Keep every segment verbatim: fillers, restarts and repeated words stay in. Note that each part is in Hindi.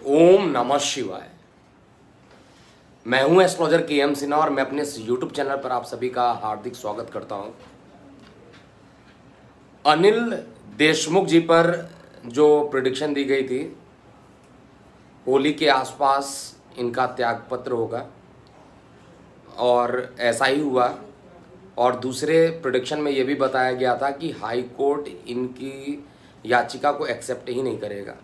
ओम नमः शिवाय। मैं हूं एस्ट्रोलॉजर के एम सिन्हा और मैं अपने इस यूट्यूब चैनल पर आप सभी का हार्दिक स्वागत करता हूं। अनिल देशमुख जी पर जो प्रेडिक्शन दी गई थी, होली के आसपास इनका त्यागपत्र होगा और ऐसा ही हुआ। और दूसरे प्रेडिक्शन में यह भी बताया गया था कि हाई कोर्ट इनकी याचिका को एक्सेप्ट ही नहीं करेगा।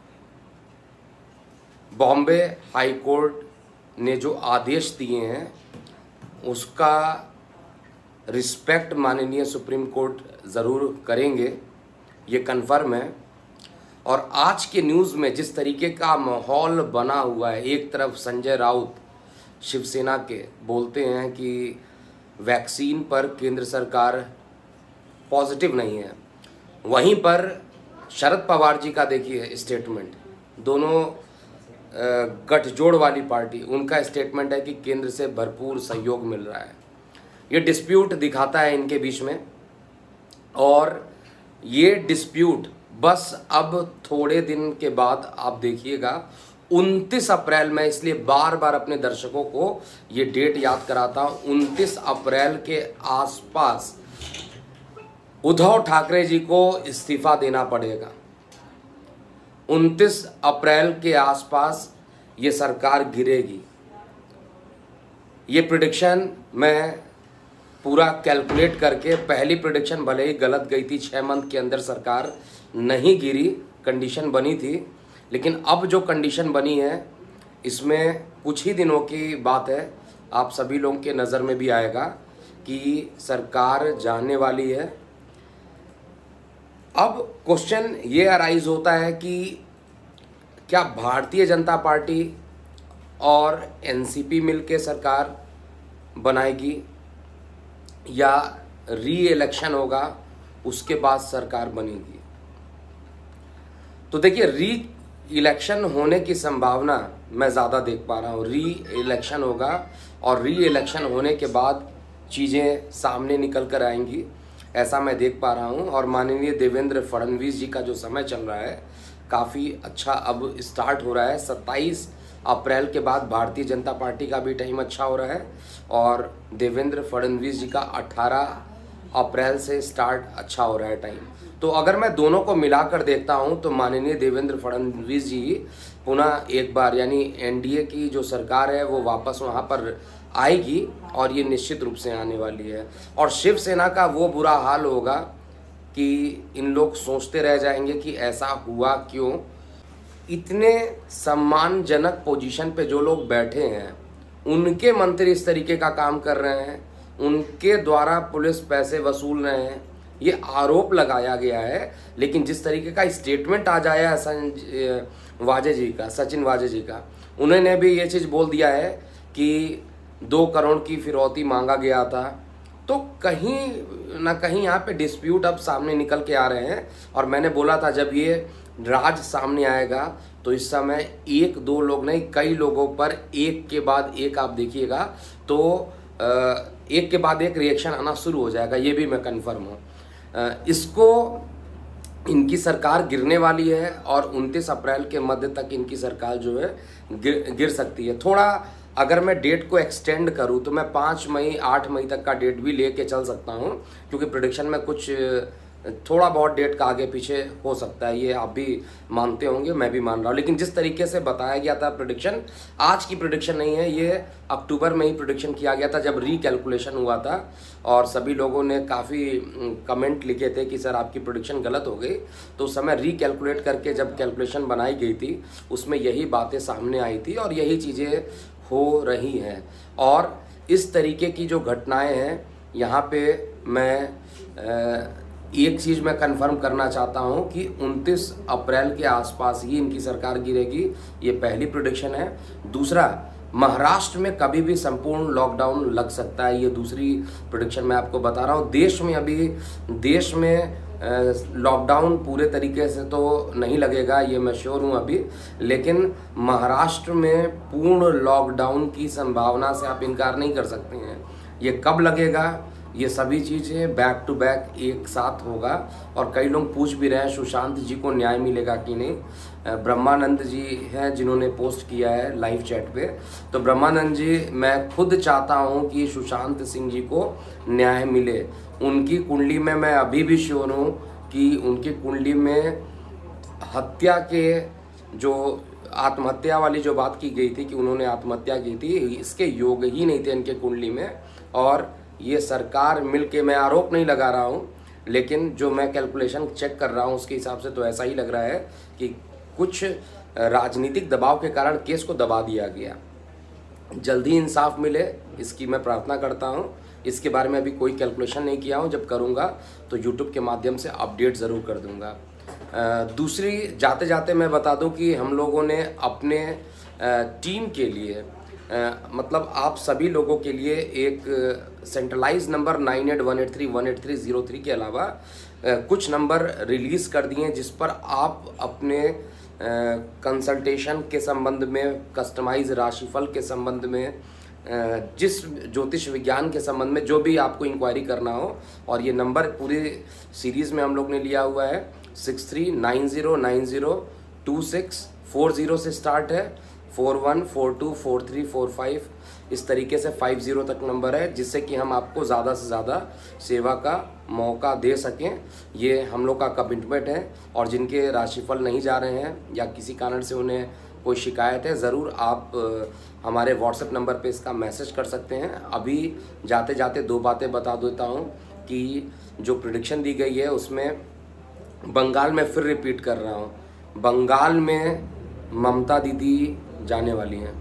बॉम्बे हाई कोर्ट ने जो आदेश दिए हैं उसका रिस्पेक्ट माननीय सुप्रीम कोर्ट ज़रूर करेंगे, ये कन्फर्म है। और आज के न्यूज़ में जिस तरीके का माहौल बना हुआ है, एक तरफ संजय राउत शिवसेना के बोलते हैं कि वैक्सीन पर केंद्र सरकार पॉजिटिव नहीं है, वहीं पर शरद पवार जी का देखिए स्टेटमेंट, दोनों गठजोड़ वाली पार्टी, उनका स्टेटमेंट है कि केंद्र से भरपूर सहयोग मिल रहा है। ये डिस्प्यूट दिखाता है इनके बीच में, और ये डिस्प्यूट बस अब थोड़े दिन के बाद आप देखिएगा उनतीस अप्रैल में, इसलिए बार बार अपने दर्शकों को ये डेट याद कराता हूँ, उनतीस अप्रैल के आसपास उद्धव ठाकरे जी को इस्तीफा देना पड़ेगा। उनतीस अप्रैल के आसपास ये सरकार गिरेगी। ये प्रेडिक्शन मैं पूरा कैलकुलेट करके, पहली प्रेडिक्शन भले ही गलत गई थी, छः मंथ के अंदर सरकार नहीं गिरी, कंडीशन बनी थी, लेकिन अब जो कंडीशन बनी है इसमें कुछ ही दिनों की बात है, आप सभी लोगों के नज़र में भी आएगा कि सरकार जाने वाली है। अब क्वेश्चन ये अराइज होता है कि क्या भारतीय जनता पार्टी और एनसीपी मिलके सरकार बनाएगी या री इलेक्शन होगा उसके बाद सरकार बनेगी। तो देखिए, री इलेक्शन होने की संभावना मैं ज़्यादा देख पा रहा हूँ। री इलेक्शन होगा और री इलेक्शन होने के बाद चीज़ें सामने निकल कर आएंगी, ऐसा मैं देख पा रहा हूँ। और माननीय देवेंद्र फडणवीस जी का जो समय चल रहा है काफ़ी अच्छा अब स्टार्ट हो रहा है। सत्ताईस अप्रैल के बाद भारतीय जनता पार्टी का भी टाइम अच्छा हो रहा है और देवेंद्र फडणवीस जी का अठारह अप्रैल से स्टार्ट अच्छा हो रहा है टाइम। तो अगर मैं दोनों को मिलाकर देखता हूँ तो माननीय देवेंद्र फडणवीस जी पुनः एक बार, यानी एनडीए की जो सरकार है वो वापस वहाँ पर आएगी और ये निश्चित रूप से आने वाली है। और शिवसेना का वो बुरा हाल होगा कि इन लोग सोचते रह जाएंगे कि ऐसा हुआ क्यों। इतने सम्मानजनक पोजीशन पे जो लोग बैठे हैं, उनके मंत्री इस तरीके का काम कर रहे हैं, उनके द्वारा पुलिस पैसे वसूल रहे हैं, ये आरोप लगाया गया है। लेकिन जिस तरीके का स्टेटमेंट आज आया है संजय वाजे जी का, सचिन वाजे जी का, उन्होंने भी ये चीज़ बोल दिया है कि दो करोड़ की फिरौती मांगा गया था। तो कहीं ना कहीं यहाँ पे डिस्प्यूट अब सामने निकल के आ रहे हैं। और मैंने बोला था जब ये राज सामने आएगा तो इस समय एक दो लोग नहीं, कई लोगों पर एक के बाद एक आप देखिएगा तो एक के बाद एक रिएक्शन आना शुरू हो जाएगा, ये भी मैं कंफर्म हूँ। इसको इनकी सरकार गिरने वाली है और उनतीस अप्रैल के मध्य तक इनकी सरकार जो है गिर गिर सकती है। थोड़ा अगर मैं डेट को एक्सटेंड करूं तो मैं पाँच मई आठ मई तक का डेट भी लेके चल सकता हूं, क्योंकि प्रेडिक्शन में कुछ थोड़ा बहुत डेट का आगे पीछे हो सकता है, ये आप भी मानते होंगे, मैं भी मान रहा हूं। लेकिन जिस तरीके से बताया गया था प्रेडिक्शन, आज की प्रेडिक्शन नहीं है, ये अक्टूबर में ही प्रेडिक्शन किया गया था जब रीकैलकुलेशन हुआ था। और सभी लोगों ने काफ़ी कमेंट लिखे थे कि सर आपकी प्रेडिक्शन गलत हो गई। तो उस समय रीकैलकुलेट करके जब कैलकुलेशन बनाई गई थी उसमें यही बातें सामने आई थी और यही चीज़ें हो रही हैं। और इस तरीके की जो घटनाएं हैं यहाँ पे मैं एक चीज़ मैं कंफर्म करना चाहता हूँ कि उनतीस अप्रैल के आसपास ही इनकी सरकार गिरेगी, ये पहली प्रेडिक्शन है। दूसरा, महाराष्ट्र में कभी भी संपूर्ण लॉकडाउन लग सकता है, ये दूसरी प्रेडिक्शन मैं आपको बता रहा हूँ। देश में अभी देश में लॉकडाउन पूरे तरीके से तो नहीं लगेगा, ये मैं श्योर हूँ अभी, लेकिन महाराष्ट्र में पूर्ण लॉकडाउन की संभावना से आप इनकार नहीं कर सकते हैं। ये कब लगेगा, ये सभी चीज़ें बैक टू बैक एक साथ होगा। और कई लोग पूछ भी रहे हैं सुशांत जी को न्याय मिलेगा कि नहीं। ब्रह्मानंद जी हैं जिन्होंने पोस्ट किया है लाइव चैट पे। तो ब्रह्मानंद जी, मैं खुद चाहता हूं कि सुशांत सिंह जी को न्याय मिले। उनकी कुंडली में मैं अभी भी श्योर हूं कि उनकी कुंडली में हत्या के जो आत्महत्या वाली जो बात की गई थी कि उन्होंने आत्महत्या की थी, इसके योग ही नहीं थे इनके कुंडली में। और ये सरकार मिलके, मैं आरोप नहीं लगा रहा हूँ, लेकिन जो मैं कैलकुलेशन चेक कर रहा हूँ उसके हिसाब से तो ऐसा ही लग रहा है कि कुछ राजनीतिक दबाव के कारण केस को दबा दिया गया। जल्दी इंसाफ मिले, इसकी मैं प्रार्थना करता हूँ। इसके बारे में अभी कोई कैलकुलेशन नहीं किया हूँ, जब करूँगा तो यूट्यूब के माध्यम से अपडेट ज़रूर कर दूँगा। दूसरी, जाते जाते मैं बता दूं कि हम लोगों ने अपने टीम के लिए, मतलब आप सभी लोगों के लिए एक centralise number nine eight one eight three one eight three zero three के अलावा कुछ नंबर रिलीज़ कर दिए हैं जिस पर आप अपने कंसल्टेशन के संबंध में, कस्टमाइज राशिफल के संबंध में, जिस ज्योतिष विज्ञान के संबंध में जो भी आपको इंक्वायरी करना हो। और ये नंबर पूरी सीरीज़ में हम लोग ने लिया हुआ है, six three nine zero nine zero two six four zero से स्टार्ट है, four one four two four three four five, इस तरीके से फाइव ज़ीरो तक नंबर है, जिससे कि हम आपको ज़्यादा से ज़्यादा सेवा का मौका दे सकें। ये हम लोग का कमिटमेंट है। और जिनके राशिफल नहीं जा रहे हैं या किसी कारण से उन्हें कोई शिकायत है, ज़रूर आप हमारे व्हाट्सएप नंबर पे इसका मैसेज कर सकते हैं। अभी जाते जाते दो बातें बता देता हूँ कि जो प्रेडिक्शन दी गई है उसमें बंगाल में, फिर रिपीट कर रहा हूँ, बंगाल में ममता दीदी जाने वाली हैं।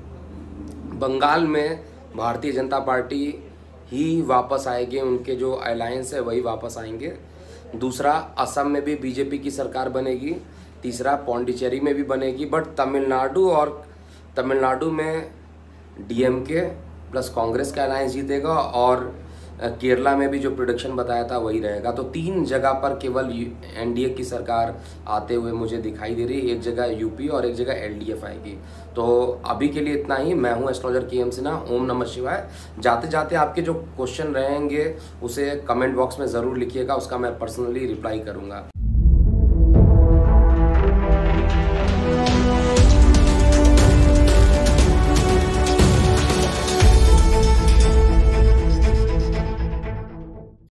बंगाल में भारतीय जनता पार्टी ही वापस आएगी, उनके जो अलायंस है वही वापस आएंगे। दूसरा, असम में भी बीजेपी की सरकार बनेगी। तीसरा, पौंडीचेरी में भी बनेगी। बट तमिलनाडु और तमिलनाडु में डीएमके प्लस कांग्रेस का अलायंस जीतेगा और केरला में भी जो प्रोडिक्शन बताया था वही रहेगा। तो तीन जगह पर केवल एनडीए की सरकार आते हुए मुझे दिखाई दे रही है, एक जगह यूपी और एक जगह एलडीएफ आएगी। तो अभी के लिए इतना ही। मैं हूं एस्ट्रोलॉजर के एम सिन्हा। ओम नमः शिवाय। जाते जाते आपके जो क्वेश्चन रहेंगे उसे कमेंट बॉक्स में ज़रूर लिखिएगा, उसका मैं पर्सनली रिप्लाई करूँगा।